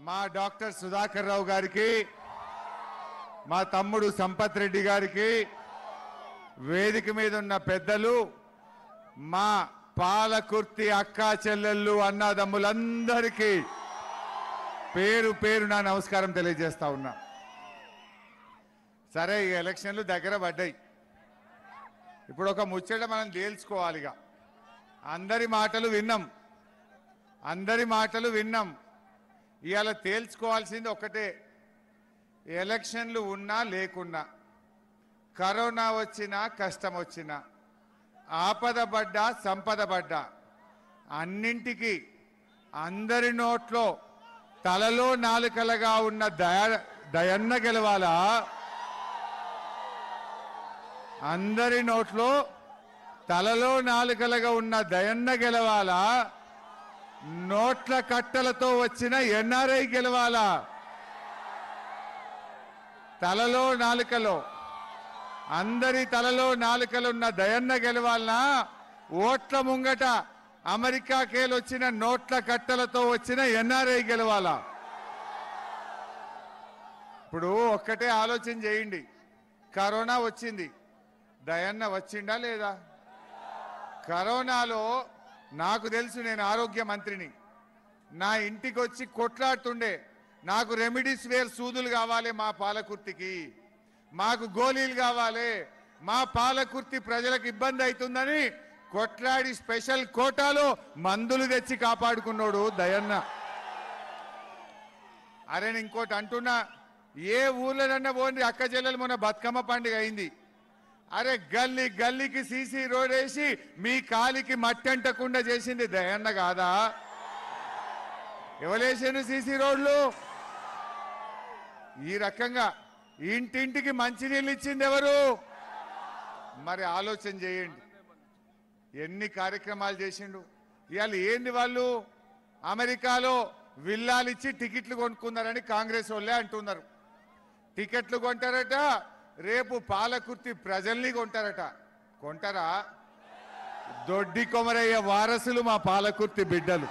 మా డాక్టర్ సుధాకర్ రావు గారికి, మా తమ్ముడు సంపత్ రెడ్డి గారికి, వేదిక మీద ఉన్న పెద్దలు, మా పాలకుర్తి అక్కా చెల్లెళ్ళు అన్నదమ్ములందరికీ పేరు పేరు నా నమస్కారం తెలియజేస్తా ఉన్నా. సరే, ఈ ఎలక్షన్లు దగ్గర పడ్డాయి. ఇప్పుడు ఒక ముచ్చట మనం తేల్చుకోవాలిగా. అందరి మాటలు విన్నాం. ఇవాళ తేల్చుకోవాల్సింది ఒకటే, ఎలక్షన్లు ఉన్నా లేకున్నా, కరోనా వచ్చినా కష్టం వచ్చినా, ఆపద పడ్డా సంపద పడ్డా, అన్నింటికి అందరి నోట్లో తలలో నాలుకలుగా ఉన్న దయన్న గెలవాలా? అందరి నోట్లో తలలో నాలుకలుగా ఉన్న దయన్న గెలవాలా? నోట్ల కట్టలతో వచ్చిన ఎన్ఆర్ఐ గెలవాలా? తలలో నాలుకలో అందరి తలలో నాలుకలున్న దయన్న గెలవాలనా? ఓట్ల ముంగట అమెరికాకేలొచ్చిన నోట్ల కట్టలతో వచ్చిన ఎన్ఆర్ఐ గెలవాలా? ఇప్పుడు ఒక్కటే ఆలోచన చేయండి. కరోనా వచ్చింది, దయన్న వచ్చిండా లేదా? కరోనాలో నాకు తెలుసు, నేను ఆరోగ్య మంత్రిని. నా ఇంటికి వచ్చి కొట్లాడుతుండే, నాకు రెమిడిసివిర్ సూదులు కావాలి మా పాలకుర్తికి, మాకు గోళీలు కావాలి, మా పాలకుర్తి ప్రజలకు ఇబ్బంది అవుతుందని కొట్లాడి స్పెషల్ కోటాలో మందులు తెచ్చి కాపాడుకున్నాడు దయన్న. అరే, నేను ఇంకోటి అంటున్నా, ఏ ఊర్లోనన్నా పోండి, అక్క చెల్లెలు మొన్న బతుకమ్మ పండుగ అయింది. అరే, గల్లీ గల్లీకి సీసీ రోడ్ వేసి మీ కాలికి మట్టి అంటకుండా చేసింది దయన్న కాదా? ఎవరేసాను సీసీ రోడ్లు? ఈ రకంగా ఇంటింటికి మంచినీళ్ళు ఇచ్చింది ఎవరు? మరి ఆలోచన చేయండి, ఎన్ని కార్యక్రమాలు చేసిండు. ఇవాళ ఏంది, వాళ్ళు అమెరికాలో విల్లాలు ఇచ్చి టికెట్లు కొనుక్కున్నారని కాంగ్రెస్ వాళ్ళే అంటున్నారు. టికెట్లు కొంటారట, రేపు పాలకుర్తి ప్రజల్ని కొంటారట. కొంటారా? దొడ్డి కొమరయ్య వారసులు మా పాలకుర్తి బిడ్డలు.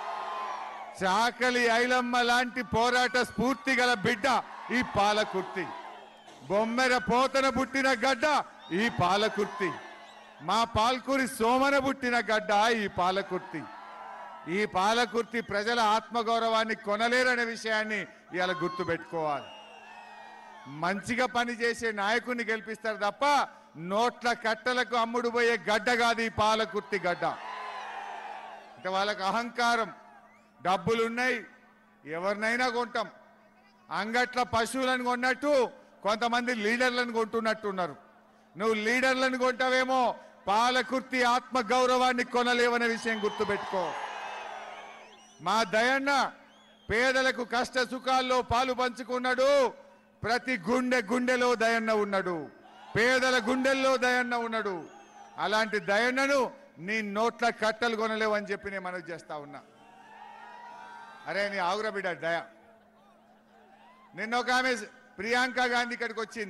చాకలి ఐలమ్మ లాంటి పోరాట స్ఫూర్తి గల బిడ్డ ఈ పాలకుర్తి. బొమ్మెర పోతన పుట్టిన గడ్డ ఈ పాలకుర్తి. మా పాల్కూరి సోమన పుట్టిన గడ్డ ఈ పాలకుర్తి. ఈ పాలకుర్తి ప్రజల ఆత్మగౌరవాన్ని కొనలేరనే విషయాన్ని ఇవాళ గుర్తుపెట్టుకోవాలి. మంచిగా పనిచేసే నాయకుడిని గెలిపిస్తారు తప్ప నోట్ల కట్టలకు అమ్ముడు పోయే గడ్డ కాదు ఈ పాలకుర్తి గడ్డ. అంటే వాళ్ళకి అహంకారం, డబ్బులున్నాయి, ఎవరినైనా కొంటాం. అంగట్ల పశువులను కొన్నట్టు కొంతమంది లీడర్లను కొంటున్నట్టున్నారు. నువ్వు లీడర్లను కొంటావేమో, పాలకుర్తి ఆత్మ గౌరవాన్ని కొనలేవనే విషయం గుర్తుపెట్టుకో. మా దయన్న పేదలకు కష్ట సుఖాల్లో పాలు పంచుకున్నాడు. ప్రతి గుండెలో దయన్న ఉన్నాడు, పేదల గుండెల్లో దయన్న ఉన్నాడు. అలాంటి దయన్నను నీ నోట్ల కట్టలు కొనలేవని చెప్పి నేను మనవి చేస్తా ఉన్నా. అరే, నీ ఆగురా బిడ్డ దయ. నిన్న ఒక ఆమె ప్రియాంక గాంధీ ఇక్కడికి వచ్చింది.